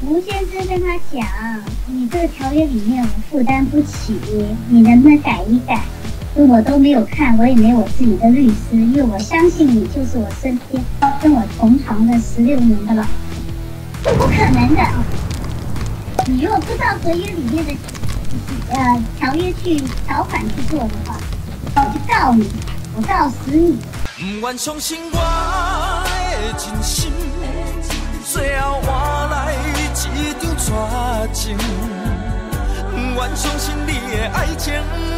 吴先生跟他讲，你这个条约里面我负担不起，你能不能改一改？我都没有看，我也没有我自己的律师，因为我相信你就是我身边跟我同床的16年的老婆，这不可能的。你如果不照合约里面的条约条款去做的话，我就告你，我告死你。 不愿相信我的真心，最后换来一场绝情。不愿相信你的爱情。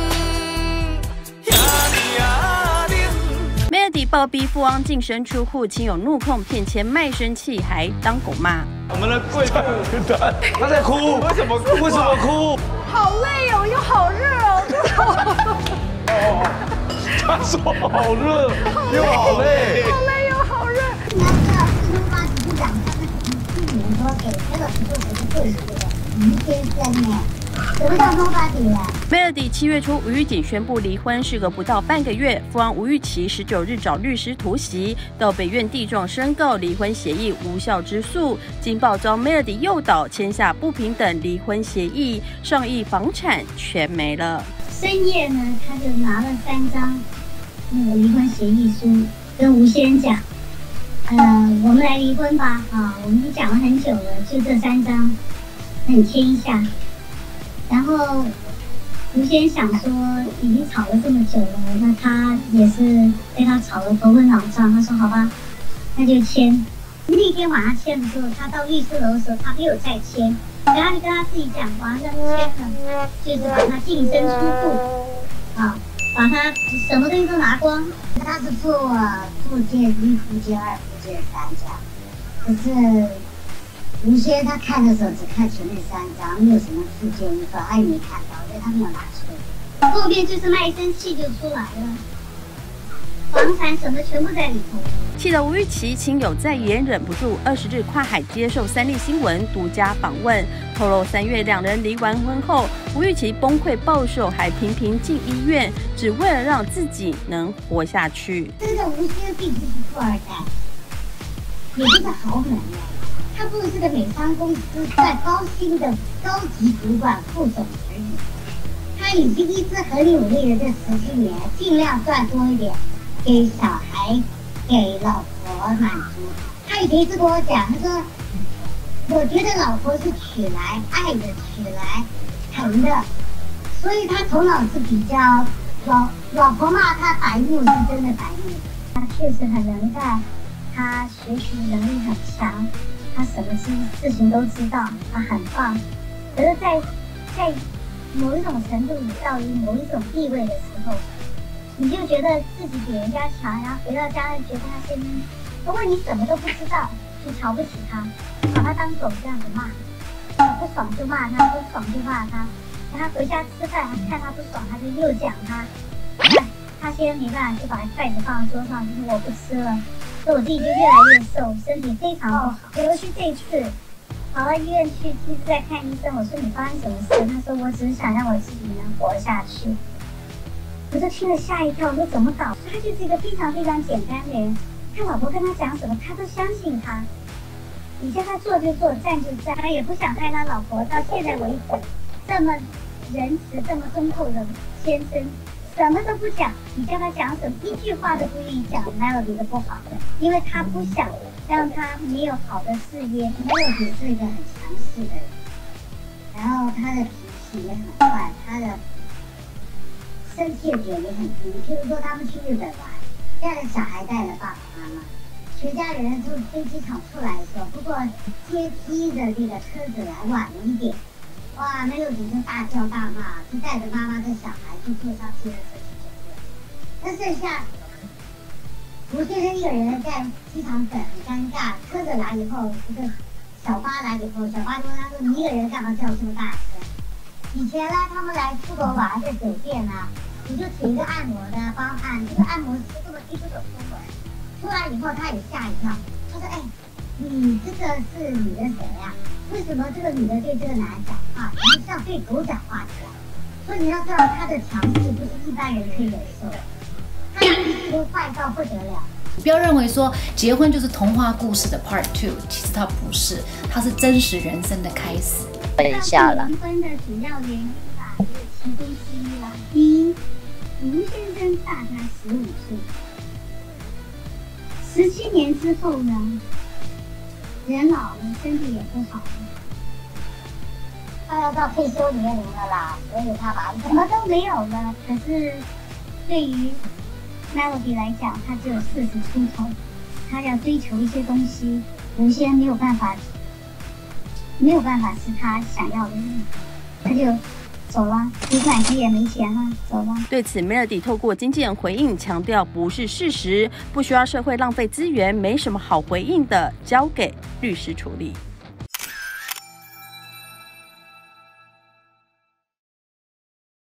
Melody 暴逼富翁净身出户，亲友怒控骗钱卖身契，还当狗骂。 我们的贵妇，他在哭，为什么哭？为什么哭？ 好累哦，又好热哦。 他说好热，又好累， 好累又好热。 你要知道，四通八达就讲他们去年说给这个不是不是贵妇的于先生呢。什么叫通八达呀 ？Melody 7月初，吴玉景宣布离婚，事隔不到半个月，富翁吴玉琪19日找律师突袭，到北院地状申告离婚协议无效之诉，经报遭 Melody 诱导签下不平等离婚协议，上亿房产全没了。 深夜呢，他就拿了3张那个离婚协议书，跟吴先生讲，我们来离婚吧，我们已经讲了很久了，就这3张，那你签一下。然后吴先生想说，已经吵了这么久了，那他也是被他吵得头昏脑胀。他说好吧，那就签。那天晚上签的时候，他到律师楼的时候，他没有再签，然后就跟他自己讲，完了签了，就是把他净身出户，把他什么东西都拿光。他是附件1、附件2、附件3这样，可是。吴先他看的时候只看前面3张，没有什么附件1份，他也没看到，因为他没有拿出来。后面就是卖身契就出来了，房产什么全部在里头。 气得吴玉琪亲友再也忍不住，20日跨海接受3立新闻独家访问，透露3月2人离完婚后，吴玉琪崩溃暴瘦，还频频进医院，只为了让自己能活下去。 真的，吴先并不是富二代，也不是豪门的。他不是个美商公司在高薪的高级主管副总而已。他已经一直很努力的这17年，尽量赚多一点，给小孩、给老婆满足。他以前一直跟我讲，他说：“我觉得老婆是娶来爱的，娶来疼的，所以他头脑是比较老婆骂他白目是真的白目。他确实很能干，他学习能力很强。”他什么事情都知道，他很棒。可是在某一种程度你到于某一种地位的时候，你就觉得自己比人家强，然后回到家觉得他先生，如果你什么都不知道，就瞧不起他，把他当狗这样子骂，不爽就骂他，不爽就骂他。然后回家吃饭，看他不爽，他就又讲他。他先生没办法，就把筷子放在桌上，就说我不吃了。所以我自己就越来越瘦，身体非常不好。尤其这一次跑到医院去，一直在看医生。我说你发生什么事？他说我只是想让我自己能活下去。我就听了吓一跳，我说怎么搞？他就是一个非常非常简单的人，他老婆跟他讲什么，他都相信他。你叫他做就做，站就站，他也不想害他老婆。到现在为止，这么仁慈、这么忠厚的先生。什么都不讲，你叫他讲什么，一句话都不愿意讲 Melody 的不好，因为他不想让他没有好的事业。Melody 是一个很强势的人，然后他的脾气也很坏，他的生气的点也很低。譬如说他们去日本玩，带着小孩，带着爸爸妈妈，全家人从飞机场出来的时候，不过接机的这个车子来晚了一点。哇，Melody就大叫大骂，就带着妈妈跟小孩就坐上接的车去酒店。那剩下吴先生一个人在机场等，很尴尬。车子来以后，一个小巴来以后，小巴就问他说：“你一个人干嘛叫这么大声？”以前呢，他们来出国玩在酒店啊，你就请一个按摩的帮按，这个按摩师根本听不懂中文。出来以后他也吓一跳，他说：“哎，你这个是你的谁呀？为什么这个女的对这个男人讲话，就像对狗讲话一样？”所以你要知道，他的强势不是一般人可以忍受的，他的脾气都坏到不得了。 不要认为说结婚就是童话故事的 Part 2，其实它不是，它是真实人生的开始。 等一下了。 离婚的主要原因有其中之一啦。第一，吴先生大他15岁，17年之后呢，人老了，身体也不好了， 他要到退休年龄了啦，所以他把什么都没有了。可是对于 Melody 来讲，他只有40出头，他要追求一些东西，有些没有办法是他想要的人，他就走了，提款机也没钱了，走了。 对此 ，Melody 透过经纪人回应，强调不是事实，不需要社会浪费资源，没什么好回应的，交给律师处理。